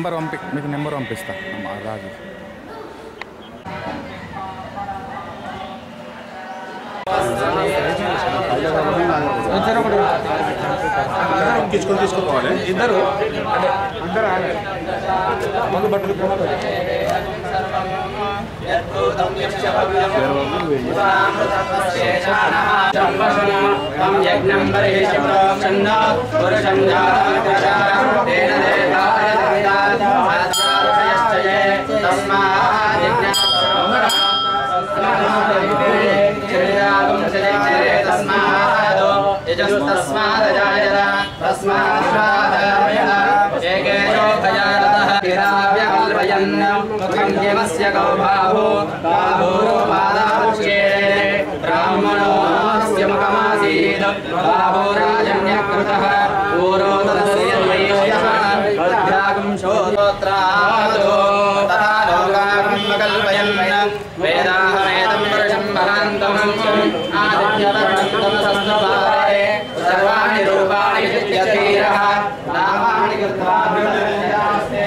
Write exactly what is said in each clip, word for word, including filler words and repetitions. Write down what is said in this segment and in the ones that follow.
Number పంపి మీకు number పంపిస్తా రాజు. తీసుకొని తీసుకోవాలి ఇద్దరు ముందు బట్టలు ब्राह्मणोऽस्य मुखमासीत् बाहुराजन्यकृतः पूरो तदस्यैष्यः शोत्रादो तथा लोकाकल्पयन् वेदाहमेतं पुरुषं महान्तमम् आदित्यवर्णं तमसस्तपारे सर्वाणि रूपाणि विद्यधीरः नामानि कृत्वा विद्यते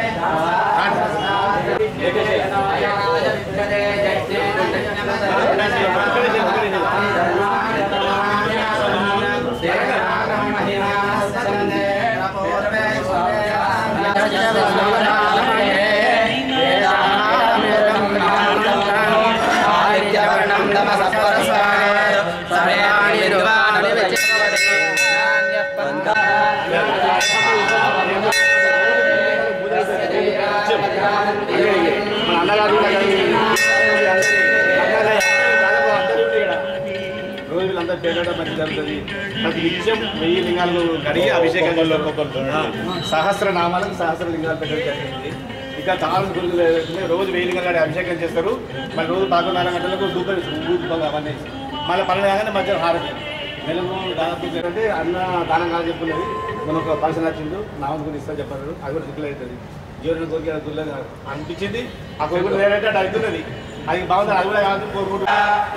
రోజులంతా పేదడం మంచి జరుగుతుంది. ప్రతి నిత్యం వెయ్యి లింగాలు కడిగి అభిషేకం సహస్ర నామాలకు సహస్ర లింగాలు పెట్టడం జరిగింది. ఇంకా చాలా గురువులు ఏదైతే రోజు వెయ్యి లింగాలు కడిగి అభిషేకం చేస్తారు. మళ్ళీ రోజు పదకొండు నాలుగు గంటలకు దూపం దూపం అవన్నీ మళ్ళీ పనులు కాగానే మధ్యాహ్నం హారతి నెలకు దాదాపు అంటే అన్న దానం కాదు చెప్పుకున్నది. మనం ఒక ఫంక్షన్ వచ్చిండు నామం గురించి ఇస్తా చెప్పారు. అది కూడా దిక్కులు అవుతుంది. జీవన కోరిక దుర్లేదు అనిపించింది. ఆ కోరిక వేరైతే అది అవుతున్నది. అది బాగుంది. అది కూడా కాదు కోరుకుంటున్నా.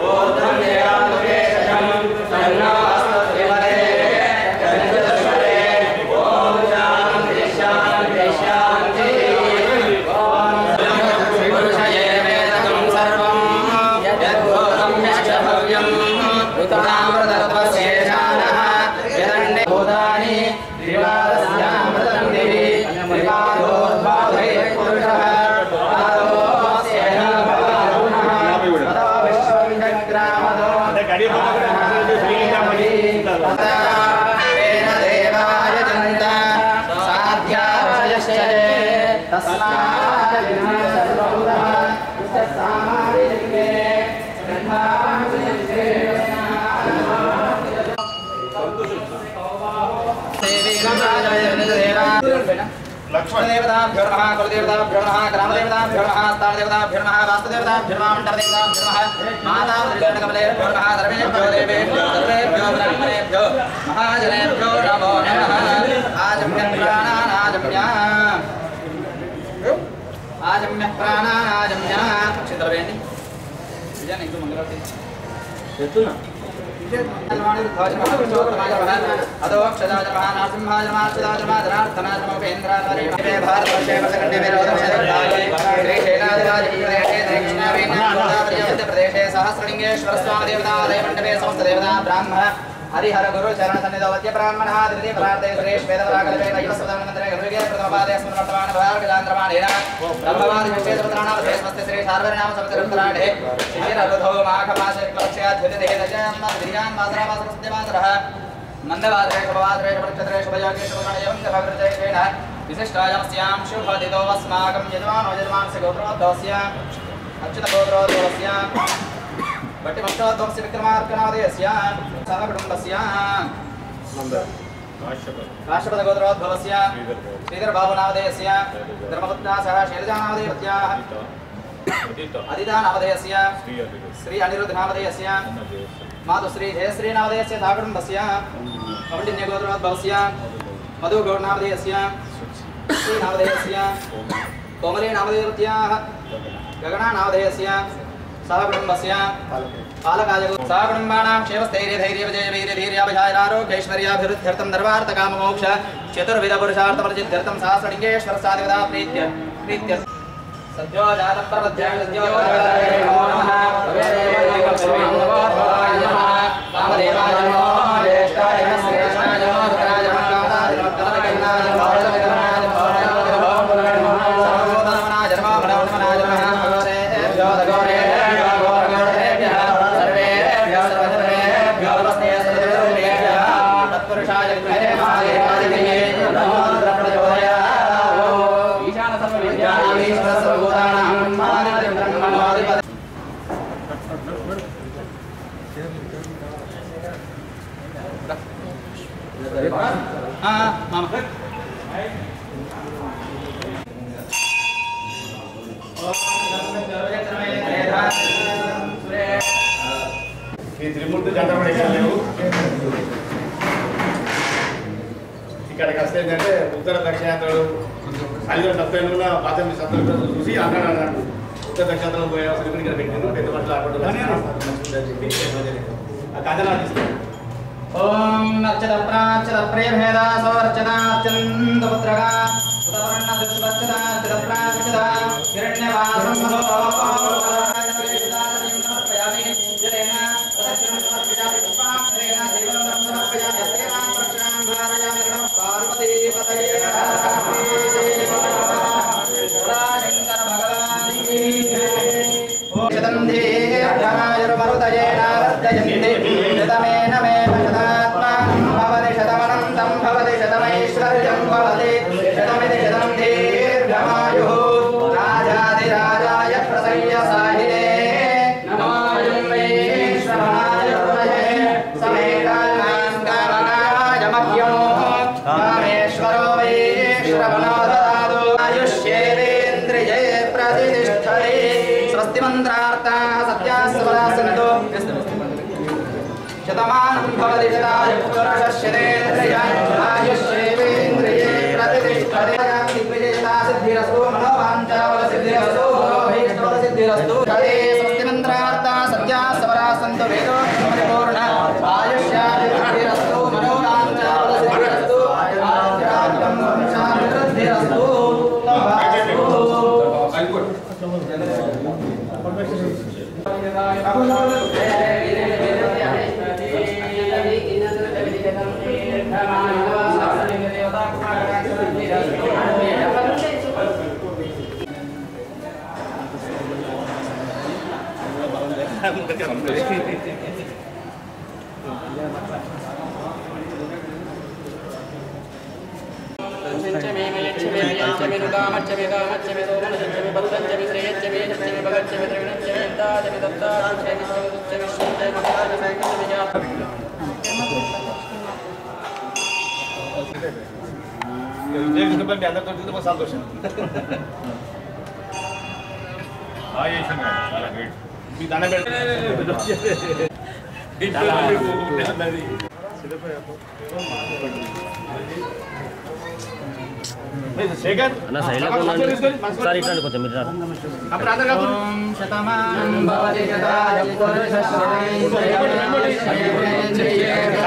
लक्ष्मणदेवताभ्यो नमः कुलदेवताभ्यो नमः ग्रामदेवताभ्यो नमः स्थानदेवताभ्यो नमः वास्तुदेवताभ्यो नमः मण्डलदेवताभ्यो नमः मातामृगणकमलेभ्यो नमः सर्वेभ्यो देवेभ्यो सर्वेभ्यो ब्रह्मणेभ्यो महाजनेभ्यो नमो नमः आजम्य प्राणानाजम्य आजम्य प्राणानाजम्य चित्रवेणी विजय नहीं तो मंगलवार चेतुना सहस्रलिंगेश्वर स्वामी देवतालय मंडपे समस्त देवता ब्राह्मण हरिहर गुरु चरण सन्निधौ वद्य ब्राह्मण द्वितीय प्रार्थे सुरेश वेदवरागल वेद यशस्वदान मंत्रे गरुगे प्रथम पादे स्मरण वर्तमान भाग गांत्रमाणेन ब्रह्मवाद विशेष पुत्राणाम समस्त श्री सार्वनाम समस्तरुत्राणे शिशिर रुधो माघ मास लक्ष्यात् विदते दशम दिव्यान मासरा मास सत्यमात्रः मंदवाद्रे शुभवाद्रे शुभनक्षत्रे शुभयोगे शुभगणयं भगवतेन विशिष्टायास्यां शुभदितो अस्माकं यजमानो यजमानस्य गोत्रोद्भवस्य अच्युत गोत्रोद्भवस्य बट्टि वंशोद्भवस्य विक्रमार्कनामधेयस्य समकुटुम्बस्य काश्यपद गोत्रोद्भवस्य श्रीधर बाबुनामधेयस्य धर्मपुत्रा सह शैलजानामधेयत्याः अदिता नामधेयस्य श्री अनिरुद्ध नामधेयस्य मातुश्री जयश्री नामधेयस्य साकुटुम्बस्य कौण्डिन्य गोत्रोद्भवस्य मधु गौड नामधेयस्य श्री नामधेयस्य कोमली नामधेयत्याः गगना नामधेयस्य साकुटुम्बस्य पालकाय साकुटुम्बानां क्षेमस्थैर्य धैर्य विजय वीर धीर्याभिषायरारोग्यैश्वर्याभिवृद्ध्यर्थं धर्मार्थकाममोक्ष चतुर्विध पुरुषार्थमर्जित्यर्थं सहस्रलिङ्गेश्वर साधिवदा प्रीत्य प्रीत्य सद्यो जातं प्रपद्यां सद्यो नमो नमः भवेदेवाय नमो नमः वामदेवाय नमो ज्येष्ठाय नमः श्रेष्ठाय नमो रुद्राय नमः कामाय नमः कलकन्नाय नमः कलकन्नाय नमः सर्वोदनमनाय नमः मनोन्मनाय नमः भगवतेभ्यो दगोरेभ्यो गोरेभ्यः सर्वेभ्यो सर्वधर्मेभ्यो नमस्ते सर्वेभ्यः तत्पुरुषाय विद्महे महादेवाय नमो प्रचोदयात् ईशान सर्वविद्यानां ईश्वर सर्वभूतानां महादेवं ब्रह्मणोऽधिपतिः हाँ मामा ఈ త్రిమూర్తి జంటలు ఇక్కడ లేవు. ఇక్కడికి వస్తే ఏంటంటే ఉత్తర దక్షిణాంధ్రలు ఐదు తప్పైన పాతమి సందర్భం చూసి అన్నాడు అన్నాడు ఉత్తర దక్షిణాంధ్రలో పోయే అవసరం ఇక్కడ పెట్టింది పెద్ద పట్ల ఆపడు చెప్పి ఆ కథ నాకు ఇస్తాను. ओम अर्चत प्राचत प्रेभेदा सोर्चना अत्यंत पुत्रगा उदवर्ण दुष्वचता अर्चत प्राचत हिरण्यवासं मनो समर्पयामि जलेन प्रदक्षिणं समर्पयामि पुष्पाक्षरेण देवं समर्पयामि अस्तेनां प्रक्षां धारयामि नमः पार्वती पतये शंकर भगवान की ओम शतं देवायुर्मरुतये नारदयन्ते शतमेन मे भवति शतमैश्वर्यं भवति शतमिति शतं दीर्घमायुः राजाधिराजाय प्रसय्य साहिने नमोऽयं वैश्वराय प्रभवे समेकानां कामनाय मह्यं कामेश्वरो वैश्वरो ददातु आयुष्येवेन्द्रिये प्रतिष्ठते स्वस्ति मन्त्रार्थाः सत्याः सबलाः सन्तु शतमानं भवति शतायुः पुरुषस्येन्द्रिय आयुष्येवेन्द्रिये प्रतिष्ठते दिग्विजयता सिद्धिरस्तु मनोवाञ्छाफलसिद्धिरस्तु भीष्टफलसिद्धिरस्तु हरे स्वस्ति मन्त्रार्थाः सत्याः सबलाः सन्तु वेदो परिपूर्ण आयुष्याभिवृद्धिरस्तु मनोवाञ्छाफलसिद्धिरस्तु आयुष्याभिवृद्धिरस्तु वंशाभिवृद्धिरस्तु అందరితో సంతోషం. మీ దండ శేఖర్ అన్న సైలెంట్ ఉండండి సార్ ఇట్లాంటి కొంచెం మీరు రా అప్పుడు అందరూ ఓం శతమానం భవతి శతాయుః పురుషస్యేంద్రియే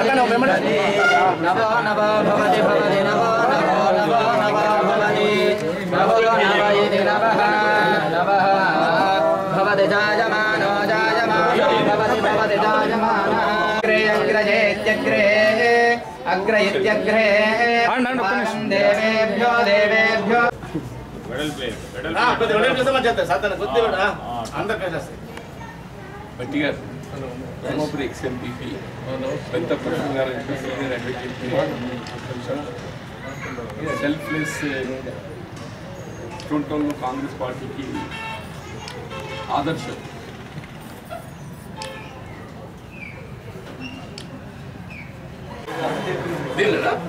నవో నవో భవతి భవతి నవో నవో నవో నవో భవతి నవో నవ ఇతి నవః నవః భవతి జాయమానో జాయమానో భవతి భవతి జాయమానః అగ్రే అగ్రజేత్యగ్రే అగ్ర ఇత్యగ్రే దేవేభ్యో దేవేభ్యో బట్టి గారు ధర్మపురి ఎక్స్ఎంపీపీ పెద్ద ప్రశ్న గారు సెల్ఫ్లెస్ స్టూన్ టౌన్లో కాంగ్రెస్ పార్టీకి ఆదర్శం. దీనిలో